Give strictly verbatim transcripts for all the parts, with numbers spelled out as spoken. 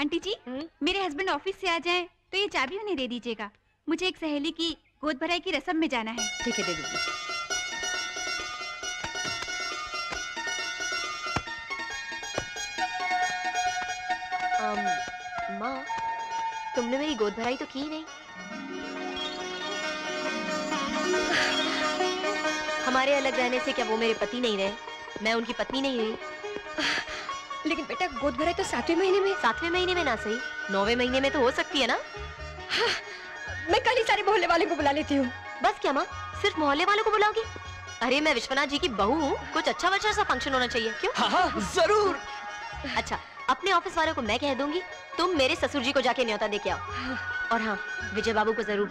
Aunty जी, मेरे husband office से आ जाएं तो ये चाबी उन्हें दे दीजिएगा। मुझे एक सहेली की गोद भराई की रस्म में जाना है। ठीक है, दे दूंगी। माँ, तुमने मेरी गोद भराई तो की नहीं। हमारे अलग रहने से क्या वो मेरे पति नहीं रहे? मैं उनकी पत्नी नहीं रही। लेकिन बेटा, गोद भराई तो सातवें महीने में। सातवें महीने में ना सही, नौवें महीने में तो हो सकती है ना। हाँ, मैं कल ही सारे मोहल्ले वाले को बुला लेती हूँ। बस क्या माँ, सिर्फ मोहल्ले वालों को बुलाओगी? अरे मैं विश्वनाथ जी की बहू हूँ, कुछ अच्छा वच्चा सा फंक्शन होना चाहिए। क्यों? हाँ हाँ जरूर। अच्छा, अपने ऑफिस वालों को मैं कह दूंगी, तुम मेरे ससुर जी को जाके न्योता दे के आओ। और हाँ, विजय बाबू को जरूर।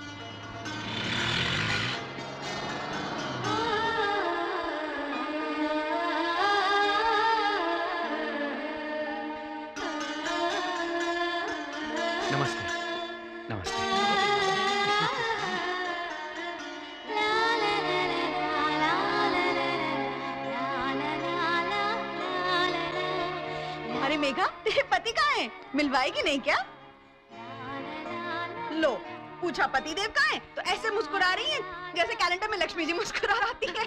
नमस्ते। नमस्ते। अरे मेघा, तेरे पति कहाँ हैं? मिलवाएगी नहीं क्या? लो, पूछा पति देव कहाँ हैं? तो ऐसे मुस्कुरा रही हैं जैसे कैलेंडर में लक्ष्मी जी मुस्कुरा आती है।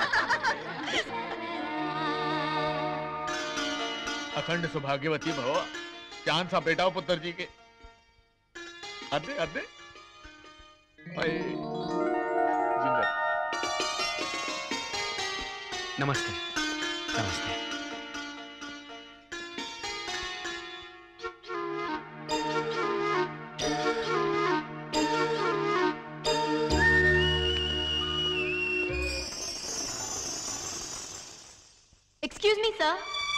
अखंड सौभाग्यवती भव, चांद सा बेटा हो पुत्र जी के। अदे अदे जिंदर। नमस्ते। नमस्ते। Excuse me sir.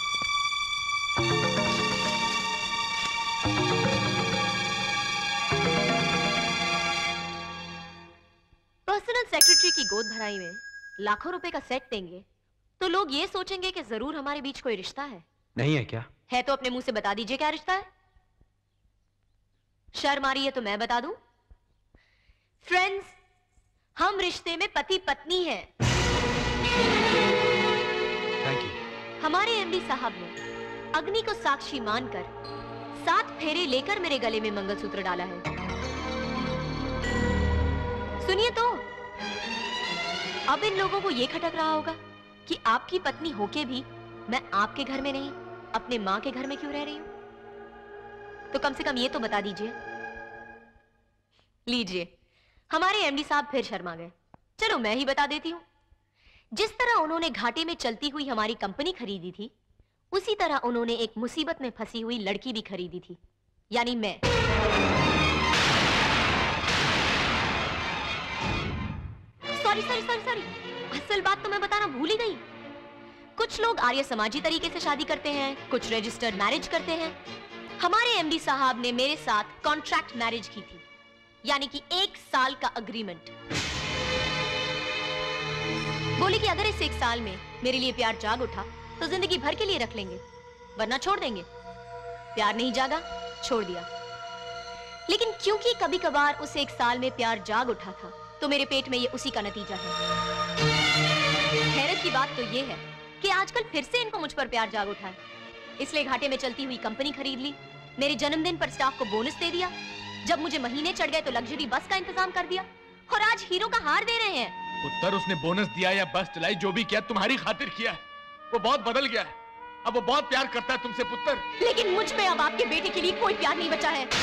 Personal secretary की गोद भराई में लाखों रुपए का सेट देंगे तो लोग ये सोचेंगे कि जरूर हमारे बीच कोई रिश्ता है। नहीं है क्या? है तो अपने मुंह से बता दीजिए क्या रिश्ता है। शर्म आ रही है तो मैं बता दूं। फ्रेंड्स, हम रिश्ते में पति पत्नी हैं। Thank you. हमारे एमडी साहब ने अग्नि को साक्षी मानकर सात फेरे लेकर मेरे गले में मंगलसूत्र डाला है। सुनिए तो, अब इन लोगों को यह खटक रहा होगा कि आपकी पत्नी होके भी मैं आपके घर में नहीं, अपने मां के घर में क्यों रह रही हूं। तो कम से कम ये तो बता दीजिए। लीजिए, हमारे एमडी साहब फिर शर्मा गए। चलो मैं ही बता देती हूं। जिस तरह उन्होंने घाटे में चलती हुई हमारी कंपनी खरीदी थी, उसी तरह उन्होंने एक मुसीबत में फंसी हुई लड़की भी खरीदी थी, यानी मैं। सॉरी सॉरी सॉरी सॉरी असल बात तो मैं बताना भूल ही गई। कुछ लोग आर्य समाजी तरीके से शादी करते हैं, कुछ रजिस्टर्ड मैरिज करते हैं। हमारे एमडी साहब ने मेरे साथ कॉन्ट्रैक्ट मैरिज की थी, यानी कि एक साल का अग्रीमेंट। बोले कि अगर इस एक साल में मेरे लिए प्यार जाग उठा तो जिंदगी भर के लिए रख लेंगे, वरना छोड़ देंगे। प्यार नहीं जागा, छोड़ दिया। लेकिन क्योंकि कभी कभार उस एक साल में प्यार जाग उठा था, तो मेरे पेट में ये उसी का नतीजा है। हैरत की बात तो ये है कि आजकल फिर से इनको मुझ पर प्यार जाग उठा है, इसलिए घाटे में चलती हुई कंपनी खरीद ली। मेरे जन्मदिन पर स्टाफ को बोनस दे दिया, जब मुझे महीने चढ़ गए तो लग्जरी बस का इंतजाम कर दिया, और आज हीरो का हार दे रहे हैं। उत्तर उसने बोनस दिया या बस चलाई, जो भी किया तुम्हारी खातिर किया है। वो बहुत बदल गया है, अब वो बहुत प्यार करता है तुमसे पुत्र। लेकिन मुझ में अब आपके बेटे के लिए कोई प्यार नहीं बचा है।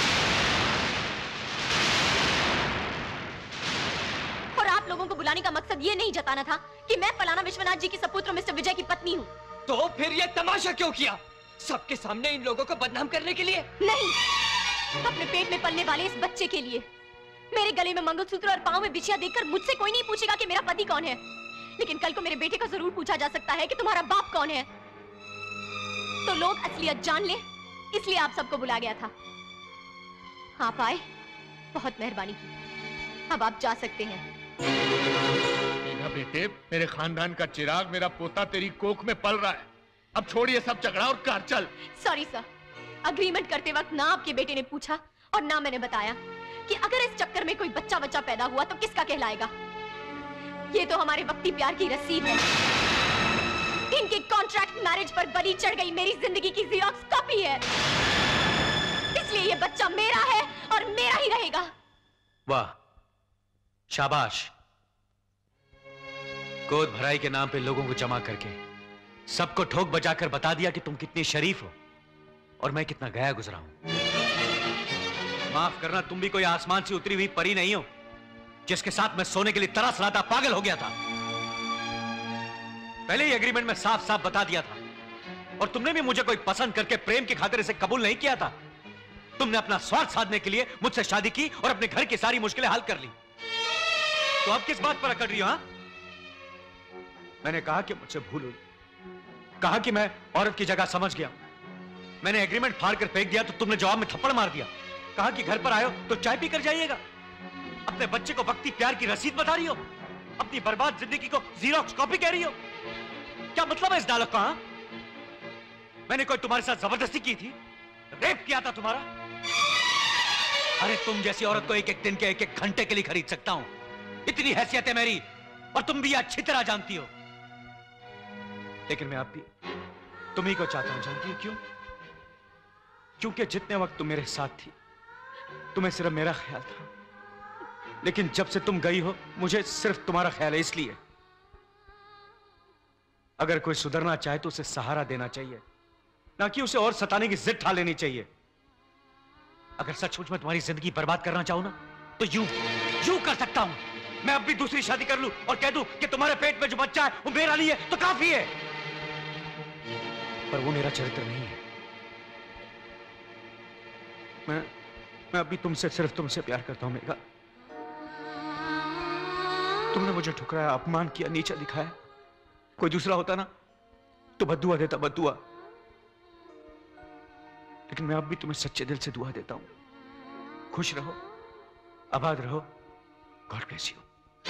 और आप लोगों को बुलाने का मकसद ये नहीं जताना था कि मैं फलाना विश्वनाथ जी की सपुत्र मिस्टर विजय की पत्नी हूँ। तो फिर ये तमाशा क्यों किया? सबके सामने इन लोगों को बदनाम करने के लिए? नहीं, अपने पेट में पलने वाले इस बच्चे के लिए। मेरे गले में मंगलसूत्र और पांव में बिछिया देखकर मुझसे कोई नहीं पूछेगा कि मेरा पति कौन है, लेकिन कल को मेरे बेटे को जरूर पूछा जा सकता है कि तुम्हारा बाप कौन है। तो लोग असलियत जान ले, इसलिए आप सबको बुला गया था। आप आए, बहुत मेहरबानी की। अब आप जा सकते हैं। मेरा बेटे, मेरे खानदान का चिराग, मेरा पोता तेरी कोख में पल रहा है। अब छोड़िए सब झगड़ा और कार चल। सॉरी सर, अग्रीमेंट करते वक्त ना आपके बेटे ने पूछा और ना मैंने बताया कि अगर इस चक्कर में कोई बच्चा बच्चा पैदा हुआ तो किसका कहलाएगा। ये तो हमारे वक्ती प्यार की रसीद है। इनके कॉन्ट्रैक्ट मैरिज पर बलि चढ़ गई मेरी जिंदगी की ज़ेरॉक्स कॉपी है। ये बच्चा मेरा है और मेरा ही रहेगा। वाह, शाबाश। गोद भराई के नाम पे लोगों को जमा करके सबको ठोक बजाकर बता दिया कि तुम कितनी शरीफ हो और मैं कितना गया गुजरा हूं। माफ करना, तुम भी कोई आसमान से उतरी हुई परी नहीं हो जिसके साथ मैं सोने के लिए तरस रहा था, पागल हो गया था। पहले ही एग्रीमेंट में साफ साफ बता दिया था और तुमने भी मुझे कोई पसंद करके प्रेम की खातिर इसे कबूल नहीं किया था। तुमने अपना स्वार्थ साधने के लिए मुझसे शादी की और अपने घर की सारी मुश्किलें हल कर ली। तो अब किस बात पर अकड़ रही हो? हाँ, मैंने कहा कि मुझसे भूल हुई, कहा कि मैं औरत की जगह समझ गया। मैंने एग्रीमेंट फाड़ कर फेंक दिया तो तुमने जवाब में थप्पड़ मार दिया। कहा कि घर पर आयो तो चाय पी कर जाइएगा। अपने बच्चे को वक्ती प्यार की रसीद बता रही हो, अपनी बर्बाद जिंदगी को जीरोक्स कॉपी कह रही हो। क्या मतलब है इस डायलॉग का? हाँ? मैंने कोई तुम्हारे साथ जबरदस्ती की थी, रेप किया था तुम्हारा? अरे तुम जैसी औरत को एक एक दिन के एक एक घंटे के लिए खरीद सकता हूं, इतनी हैसियत है मेरी, और तुम भी अच्छी तरह जानती हो। लेकिन मैं अब भी तुम ही को चाहता हूं। जानती हो क्यों? क्योंकि जितने वक्त तुम मेरे साथ थी तुम्हें सिर्फ मेरा ख्याल था, लेकिन जब से तुम गई हो मुझे सिर्फ तुम्हारा ख्याल है। इसलिए अगर कोई सुधरना चाहे तो उसे सहारा देना चाहिए, ना कि उसे और सताने की जिद ठा लेनी चाहिए। अगर सचमुच में तुम्हारी जिंदगी बर्बाद करना चाहूं ना तो यूं यूं कर सकता हूं। मैं अब भी दूसरी शादी कर लूं और कह दूं कि तुम्हारे पेट में जो बच्चा है वो मेरा नहीं है तो काफी है। पर वो मेरा चरित्र नहीं है। मैं मैं अभी तुमसे सिर्फ तुमसे प्यार करता हूं मेघा। तुमने मुझे ठुकराया, अपमान किया, नीचा दिखाया। कोई दूसरा होता ना तो बद्दुआ देता, बद्दुआ। लेकिन मैं अब भी तुम्हें सच्चे दिल से दुआ देता हूं। खुश रहो, आबाद रहो। God bless you.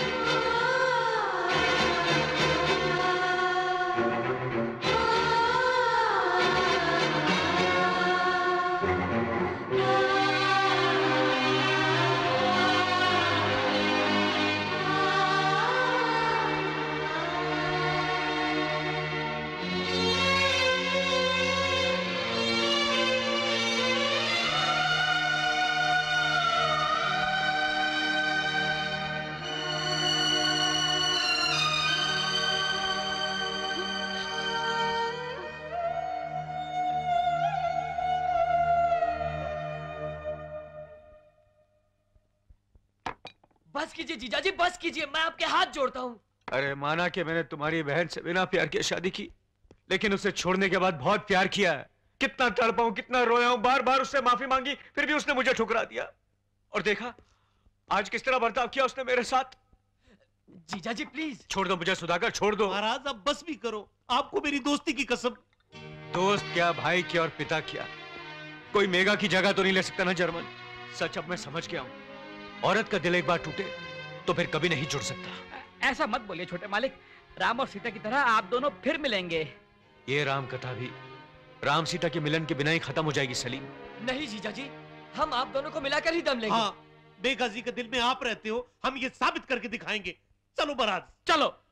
बस कीजिए जीजाजी, बस कीजिए, मैं आपके हाथ जोड़ता हूँ। अरे माना कि मैंने तुम्हारी बहन से बिना प्यार के शादी की, लेकिन उसे छोड़ने के बाद बहुत प्यार किया है। कितना तड़पा हूं, कितना रोया हूं, बार बार उससे माफी मांगी, फिर भी उसने मुझे ठुकरा दिया। और देखा आज किस तरह बर्ताव किया उसने मेरे साथ। जीजाजी प्लीज छोड़ दो मुझे सुधाकर, छोड़ दो। महाराज अब बस भी करो, आपको मेरी दोस्ती की कसम। दोस्त क्या, भाई क्या और पिता क्या, कोई मेघा की जगह तो नहीं ले सकता ना जर्मन। सच अब मैं समझ गया हूं, औरत का दिल एक बार टूटे तो फिर कभी नहीं जुड़ सकता। ऐसा मत बोलिए छोटे मालिक, राम और सीता की तरह आप दोनों फिर मिलेंगे। ये राम कथा भी राम सीता के मिलन के बिना ही खत्म हो जाएगी सलीम। नहीं जीजाजी, हम आप दोनों को मिलाकर ही दम लेंगे। हाँ, बेगाजी के दिल में आप रहते हो, हम ये साबित करके दिखाएंगे। चलो बारात, चलो।